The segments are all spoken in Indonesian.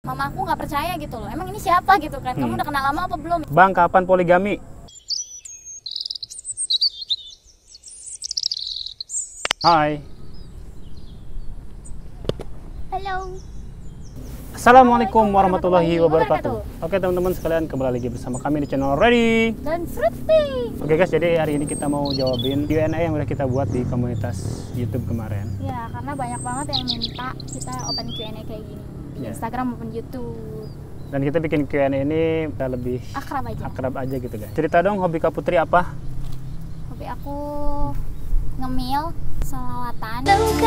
Mama aku nggak percaya gitu loh. Emang ini siapa gitu kan? Kamu udah kenal lama apa belum? Bang, kapan poligami? Hai. Halo. Assalamualaikum warahmatullahi wabarakatuh. Oke teman-teman sekalian, kembali lagi bersama kami di channel Ready Dan Fruity. Oke guys, jadi hari ini kita mau jawabin Q&A yang udah kita buat di komunitas YouTube kemarin. Ya, karena banyak banget yang minta kita open Q&A kayak gini di Instagram maupun YouTube. Dan kita bikin Q&A ini udah lebih Akrab aja gitu guys. Cerita dong, hobi Kak Putri apa? Hobi aku ngemil, salawatan.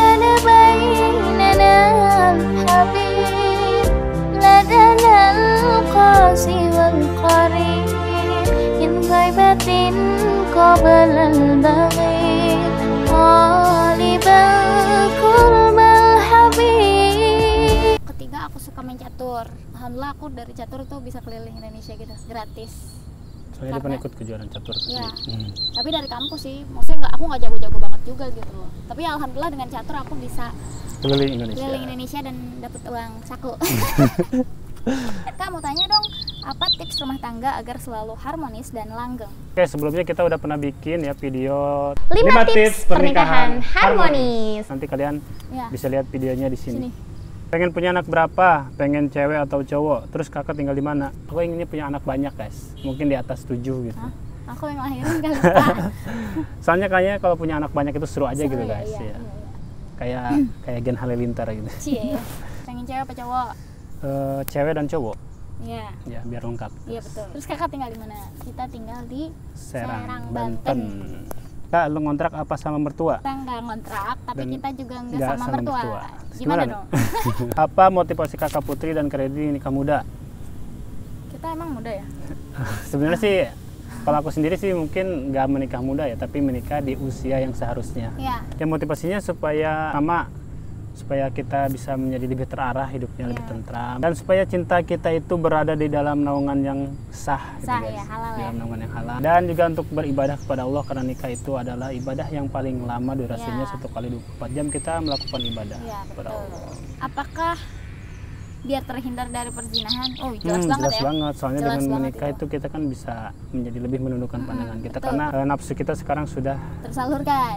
Ketiga, aku suka main catur. Alhamdulillah aku dari catur tuh bisa keliling Indonesia gitu, gratis. Soalnya dia pernah ikut kejuaraan catur. Iya. Tapi dari kampus sih, maksudnya aku nggak jago-jago banget juga gitu loh. Tapi alhamdulillah dengan catur aku bisa keliling Indonesia dan dapat uang saku. Kak, mau tanya dong, apa tips rumah tangga agar selalu harmonis dan langgeng? Oke, sebelumnya kita udah pernah bikin ya video 5 tips pernikahan harmonis. Nanti kalian Ya. bisa lihat videonya di sini. Sini. Pengen punya anak berapa? Pengen cewek atau cowok? Terus kakak tinggal di mana? Aku inginnya punya anak banyak guys, mungkin di atas 7 gitu. Hah? Aku yang lahirin kali Pak. Soalnya kayaknya kalau punya anak banyak itu seru aja Seru gitu ya, guys. iya. Kayak Gen Halilintar gitu. Cie. Pengen cewek apa cowok? Cewek dan cowok. Iya. Ya, biar lengkap. Iya betul. Terus kakak tinggal di mana? Kita tinggal di Serang, Banten. Kak, lu ngontrak apa sama mertua? Kita nggak ngontrak, tapi Dan kita juga nggak nggak sama sama mertua. mertua. Gimana Gimana dong? Apa motivasi kakak Putri dan Kak Redi nikah muda? Kita emang muda ya? Sebenarnya sih, kalau aku sendiri sih mungkin nggak menikah muda ya, tapi menikah di usia yang seharusnya. Iya. Ya motivasinya supaya kita bisa menjadi lebih terarah, hidupnya lebih tentram, dan supaya cinta kita itu berada di dalam naungan yang sah, gitu guys. Ya, halal Dalam ya. naungan yang halal. Dan juga untuk beribadah kepada Allah, karena nikah itu adalah ibadah yang paling lama durasinya, 1 kali 24 jam kita melakukan ibadah Iya, kepada betul. Allah. Apakah biar terhindar dari perzinahan? Oh, jelas banget jelas ya. banget. Soalnya Jelas dengan banget menikah itu kita kan bisa menjadi lebih menundukkan pandangan kita, betul. karena nafsu kita sekarang sudah Tersalurkan.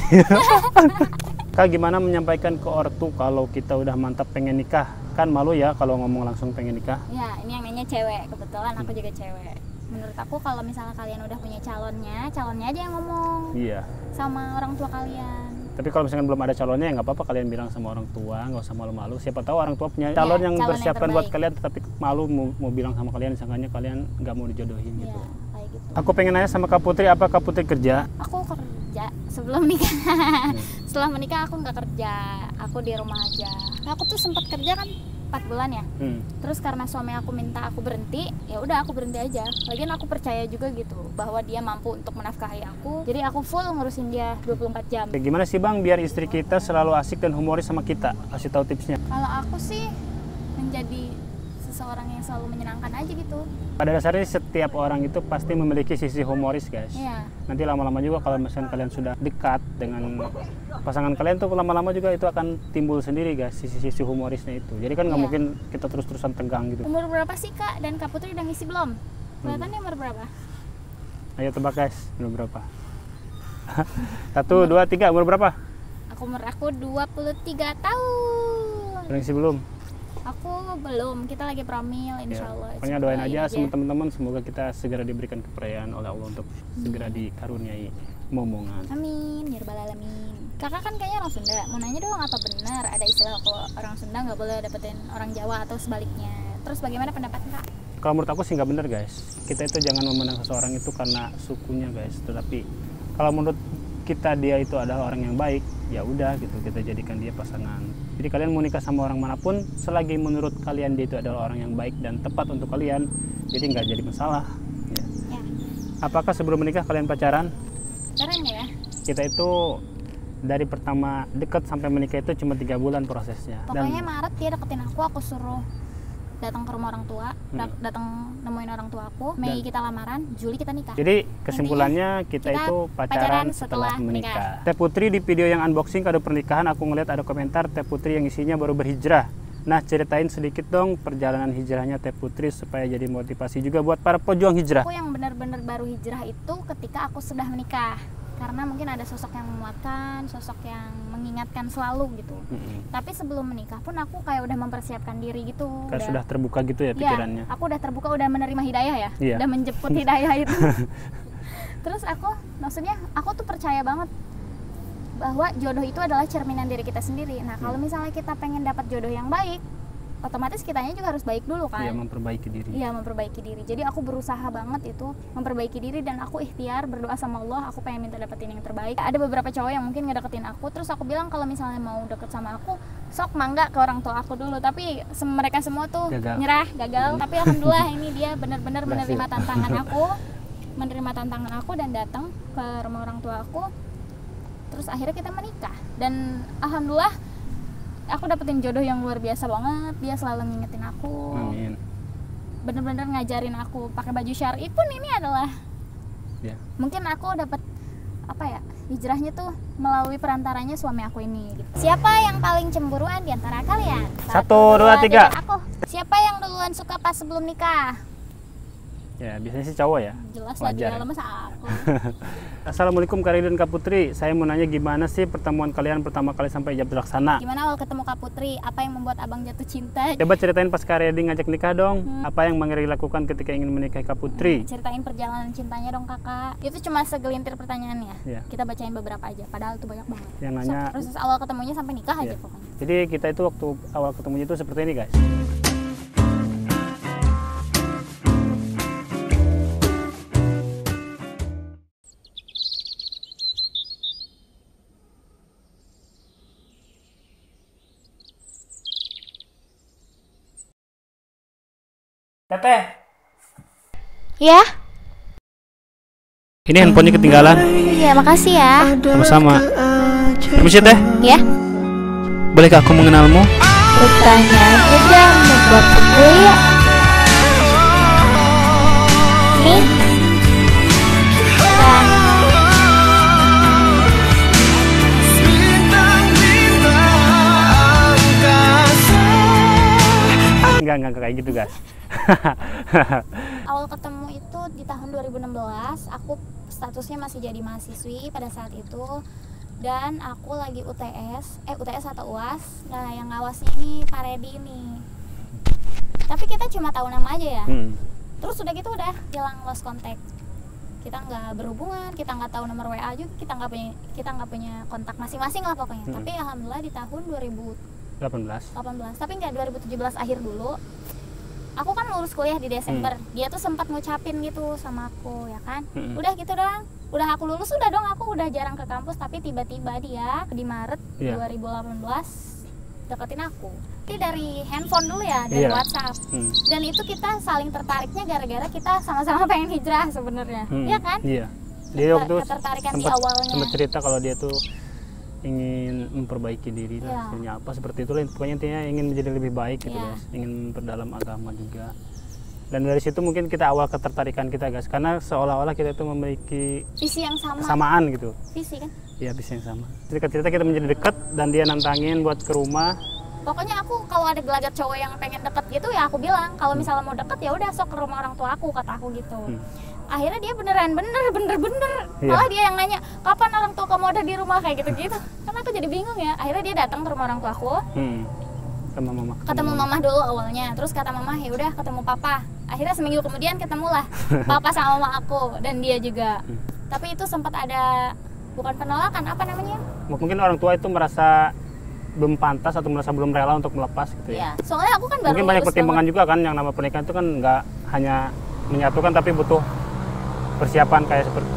Kak, gimana menyampaikan ke ortu kalau kita udah mantap pengen nikah? Kan malu ya kalau ngomong langsung pengen nikah. Ya, ini yang nanya cewek. Kebetulan aku juga cewek. Menurut aku kalau misalnya kalian udah punya calonnya aja yang ngomong Iya. sama orang tua kalian. Tapi kalau misalkan belum ada calonnya ya nggak apa-apa kalian bilang sama orang tua, nggak usah malu-malu. Siapa tahu orang tua punya calon yang calon yang bersiapkan buat terbaik. kalian, tetapi malu mau bilang sama kalian, misalnya kalian nggak mau dijodohin Iya, gitu. kayak gitu. Aku pengen nanya sama Kak Putri, apa Kak Putri kerja? Aku kerja sebelum nikah. Setelah menikah aku nggak kerja, aku di rumah aja. Aku tuh sempat kerja kan 4 bulan ya. Terus karena suami aku minta aku berhenti, ya udah aku berhenti aja. Lagian aku percaya juga gitu bahwa dia mampu untuk menafkahi aku. Jadi aku full ngurusin dia 24 jam. Oke, gimana sih Bang biar istri kita selalu asik dan humoris sama kita? Kasih tahu tipsnya. Kalau aku sih menjadi seseorang yang selalu menyenangkan aja gitu. Pada dasarnya setiap orang itu pasti memiliki sisi humoris guys. Iya. Nanti lama-lama juga kalau misalnya kalian sudah dekat dengan pasangan kalian tuh lama-lama juga itu akan timbul sendiri guys, sisi-sisi humorisnya itu. Jadi kan nggak mungkin kita terus-terusan tegang gitu. Umur berapa sih Kak? Dan Kak Putri udah ngisi belum? Kelihatannya umur berapa? Ayo tebak guys, umur berapa? 1, 2, 3, umur berapa? Umur aku 23 tahun. Udah ngisi belum? Aku belum, kita lagi promil insya Allah. Pokoknya doain aja sama teman-teman, semoga kita segera diberikan kepercayaan oleh Allah untuk segera dikaruniai momongan. Amin, ya rabbal alamin. Kakak kan kayaknya orang Sunda, mau nanya dong apa benar ada istilah kalau orang Sunda nggak boleh dapetin orang Jawa atau sebaliknya? Terus bagaimana pendapat Kak? Kalau menurut aku sih nggak benar guys. Kita itu jangan memandang seseorang itu karena sukunya guys, tetapi kalau menurut kita dia itu adalah orang yang baik, ya udah gitu, kita jadikan dia pasangan. Jadi kalian mau nikah sama orang manapun, selagi menurut kalian dia itu adalah orang yang baik dan tepat untuk kalian, jadi nggak jadi masalah. Ya. Apakah sebelum menikah kalian pacaran? Pacaran nggak ya? Kita itu dari pertama dekat sampai menikah itu cuma 3 bulan prosesnya. Pokoknya Maret dia deketin aku suruh datang ke rumah orang tua, datang nemuin orang tua aku. Mei kita lamaran, Juli kita nikah. Jadi kesimpulannya kita itu pacaran setelah menikah. Teh Putri di video yang unboxing kado pernikahan aku ngeliat ada komentar Teh Putri yang isinya baru berhijrah. Nah, ceritain sedikit dong perjalanan hijrahnya Teh Putri supaya jadi motivasi juga buat para pejuang hijrah. Aku yang benar-benar baru hijrah itu ketika aku sudah menikah. Karena mungkin ada sosok yang menguatkan, sosok yang mengingatkan selalu gitu. Tapi sebelum menikah pun aku kayak udah mempersiapkan diri gitu. Kayak sudah terbuka gitu ya pikirannya. Ya, aku udah terbuka, udah menerima hidayah ya. Iya. Udah menjemput hidayah itu. Terus maksudnya aku tuh percaya banget bahwa jodoh itu adalah cerminan diri kita sendiri. Nah, kalau misalnya kita pengen dapat jodoh yang baik, otomatis kitanya juga harus baik dulu kan. Iya, memperbaiki diri. Iya, memperbaiki diri. Jadi aku berusaha banget itu memperbaiki diri, dan aku ikhtiar berdoa sama Allah, aku pengen minta dapetin yang terbaik. Ada beberapa cowok yang mungkin ngedeketin aku, terus aku bilang kalau misalnya mau deket sama aku, sok mangga ke orang tua aku dulu. Tapi mereka semua tuh gagal. Tapi alhamdulillah ini dia benar-benar menerima tantangan aku dan datang ke rumah orang tua aku. Terus akhirnya kita menikah, dan alhamdulillah aku dapetin jodoh yang luar biasa banget. Dia selalu ngingetin aku. Amin. Bener-bener ngajarin aku pakai baju syar'i pun ini adalah mungkin aku dapat hijrahnya tuh melalui perantaranya suami aku ini gitu. Siapa yang paling cemburuan di antara kalian? 1, 2, 3. Aku. Siapa yang duluan suka pas sebelum nikah? Ya, biasanya sih cowok ya. Jelas lah, di dalam masa aku. Assalamualaikum Kak Ridwan, Kak Putri. Saya mau nanya gimana sih pertemuan kalian pertama kali sampai ijab terlaksana? Gimana awal ketemu Kak Putri? Apa yang membuat abang jatuh cinta? Coba ceritain pas Kak Ridwan ngajak nikah dong. Apa yang Bang Eri lakukan ketika ingin menikahi Kak Putri? Ceritain perjalanan cintanya dong kakak. Itu cuma segelintir pertanyaannya. Iya. Kita bacain beberapa aja. Padahal itu banyak banget. Yang nanya. Proses awal ketemunya sampai nikah aja pokoknya. Jadi kita itu waktu awal ketemunya itu seperti ini guys. Teteh. Ya? Ini handphonenya ketinggalan. Iya, makasih ya. Sama-sama. Permisi Teh. Ya? Bolehkah aku mengenalmu? Bertanya aja dong, buat gue ya. Nih. Enggak kayak gitu guys. Awal ketemu itu di tahun 2016, aku statusnya masih jadi mahasiswi pada saat itu, dan aku lagi UTS atau UAS. Nah, yang ngawasnya ini Pak Redi nih. Tapi kita cuma tahu nama aja ya. Terus udah gitu udah hilang, lost contact. Kita nggak berhubungan, kita nggak tahu nomor WA juga, kita nggak punya kontak masing-masing lah pokoknya. Tapi alhamdulillah di tahun 2018, tapi nggak 2017 akhir dulu. Aku kan lulus kuliah di Desember. Dia tuh sempat ngucapin gitu sama aku, ya kan. Udah gitu doang. Udah aku lulus udah dong, aku udah jarang ke kampus. Tapi tiba-tiba dia di Maret 2018 deketin aku. Ini dari handphone dulu ya, dari WhatsApp. Dan itu kita saling tertariknya gara-gara kita sama-sama pengen hijrah sebenarnya. Iya kan? Iya. Dia waktu ketertarikan di awalnya. Sempat cerita kalau dia tuh ingin memperbaiki diri lah, hasilnya apa seperti itu lah. Pokoknya intinya ingin menjadi lebih baik gitu guys, ingin memperdalam agama juga. Dan dari situ mungkin kita awal ketertarikan kita guys, karena seolah-olah kita itu memiliki visi yang kesamaan gitu. Visi kan? Iya, visi yang sama. Cerita-cerita kita menjadi dekat dan dia nantangin buat ke rumah. Pokoknya aku kalau ada gelagat cowok yang pengen deket gitu ya aku bilang kalau misalnya mau deket ya udah sok ke rumah orang tua aku, kata aku gitu. Akhirnya dia bener. Malah dia yang nanya kapan orang tua kamu ada di rumah, kayak gitu. Karena aku jadi bingung ya. Akhirnya dia datang ke rumah orang tua aku. Ketemu mama dulu awalnya. Terus kata mama ya udah ketemu papa. Akhirnya seminggu kemudian ketemulah papa sama mama aku dan dia juga. Tapi itu sempat ada bukan penolakan, apa namanya? Mungkin orang tua itu merasa belum pantas atau merasa belum rela untuk melepas gitu ya. Soalnya aku kan baru mungkin banyak pertimbangan juga kan, yang nama pernikahan itu kan nggak hanya menyatukan tapi butuh persiapan kayak seperti.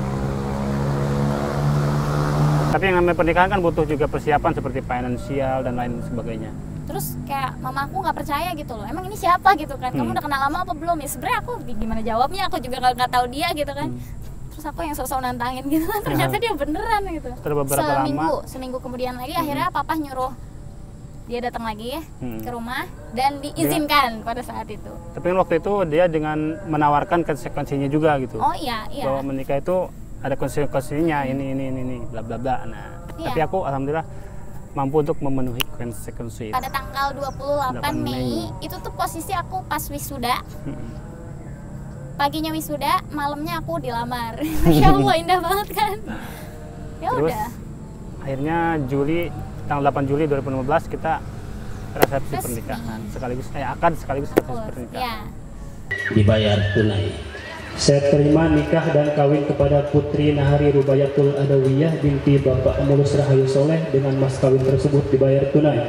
Tapi yang namanya pernikahan kan butuh juga persiapan seperti finansial dan lain sebagainya. Terus kayak mama aku nggak percaya gitu loh, emang ini siapa gitu kan, kamu udah kenal lama apa belum? Ya sebenarnya aku gimana jawabnya, aku juga nggak tahu dia gitu kan. Terus aku yang sosok nantangin gitu, ternyata dia beneran gitu. Seminggu kemudian lagi akhirnya papa nyuruh dia datang lagi ke rumah dan diizinkan pada saat itu. Tapi waktu itu dia dengan menawarkan konsekuensinya juga gitu. Oh iya. Bahwa menikah itu ada konsekuensinya, ini bla bla bla. Nah, tapi aku alhamdulillah mampu untuk memenuhi konsekuensi. Pada tanggal 28 Mei itu tuh posisi aku pas wisuda. Paginya wisuda, malamnya aku dilamar. Masya Allah, indah banget kan. Ya Terus, udah. akhirnya tanggal 8 Juli 2015 kita resepsi pernikahan sekaligus akad sekaligus resepsi pernikahan. Ya. Dibayar tunai. Saya terima nikah dan kawin kepada Putri Nahari Rubayatul Adawiyah binti Bapak Mulus Rahayu Soleh dengan mas kawin tersebut dibayar tunai.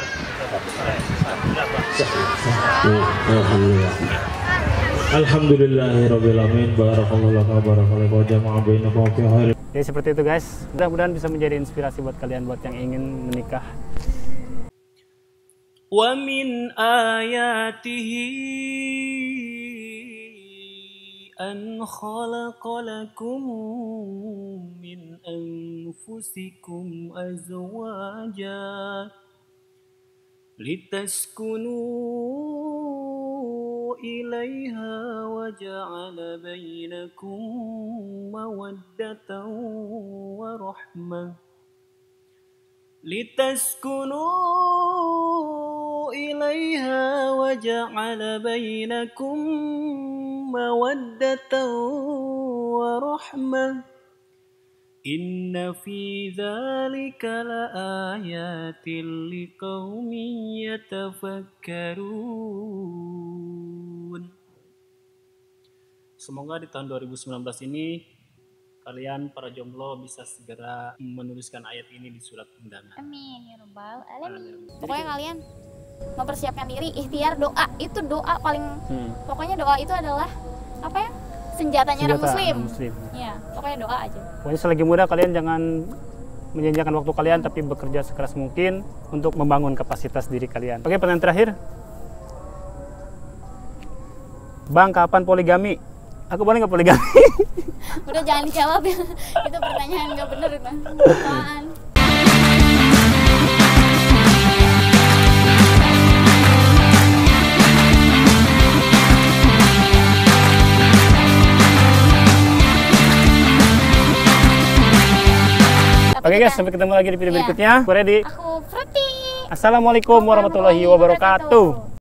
Alhamdulillah. Alhamdulillahirabbil alamin. Barakallahu laka barakallahu wa jama'a bainakum fi khair. Jadi seperti itu guys. Mudah-mudahan bisa menjadi inspirasi buat kalian buat yang ingin menikah. Wa min ayatihi an khalaqa lakum min anfusikum azwaja litaskunu ilaiha wa ja'ala bainakum mawaddatan wa rahmah litaskunu ilaiha wa ja'ala bainakum mawaddatan wa rahmah inna fi dzalika laayatin liqaumin yatafakkarun. Semoga di tahun 2019 ini kalian para jomblo bisa segera menuliskan ayat ini di surat undangan. Amin ya rabbal alamin. Pokoknya kalian mempersiapkan diri, ikhtiar, doa. Itu doa paling pokoknya doa itu adalah apa ya? Senjatanya orang muslim. Ya, pokoknya doa aja. Pokoknya selagi muda kalian jangan menyanyiakan waktu kalian tapi bekerja sekeras mungkin untuk membangun kapasitas diri kalian. Oke, pertanyaan terakhir. Bang, kapan poligami? Aku boleh nggak poligami? Udah jangan dijawab ya. Itu pertanyaan nggak bener itu. Apaan? Oke guys, sampai ketemu lagi di video berikutnya. Aku Reddy. Aku Preti. Assalamualaikum warahmatullahi wabarakatuh.